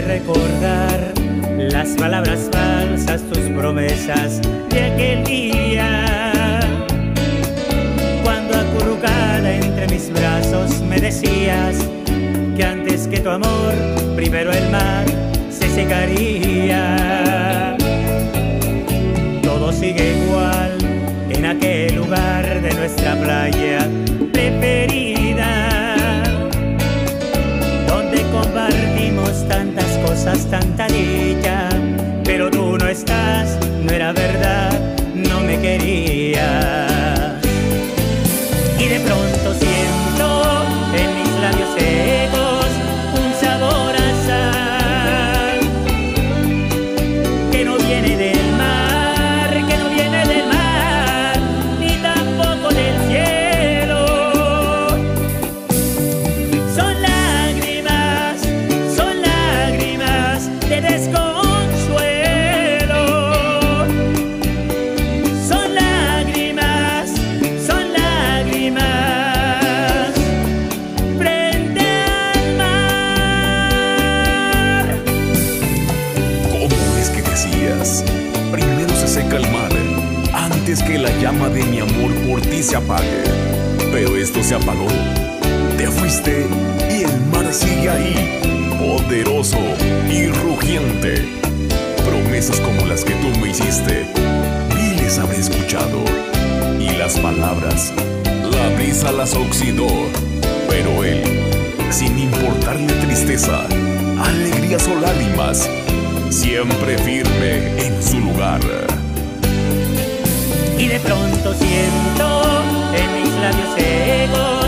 recordar las palabras falsas, tus promesas de aquel día, cuando acurrucada entre mis brazos me decías que antes que tu amor, primero el mar se secaría. Todo sigue igual en aquel lugar de nuestra playa preferida, donde compartimos tantas cosas, tanta dicha, pero tú no estás, no era verdad, no me querías. Y de pronto siento en mis labios secos un sabor a sal que no viene del mar, que no viene del mar, ni tampoco del cielo. Son lágrimas de desconsuelo. Son lágrimas frente al mar. ¿Cómo es que decías? Primero se seca el mar antes que la llama de mi amor por ti se apague. Pero esto se apagó. Te fuiste y el mar sigue ahí, poderoso y rugiente. Promesas como las que tú me hiciste, miles habré escuchado. Y las palabras, la brisa las oxidó. Pero él, sin importarle tristeza, alegrías o lágrimas, siempre firme en su lugar. Y de pronto siento en mis labios secos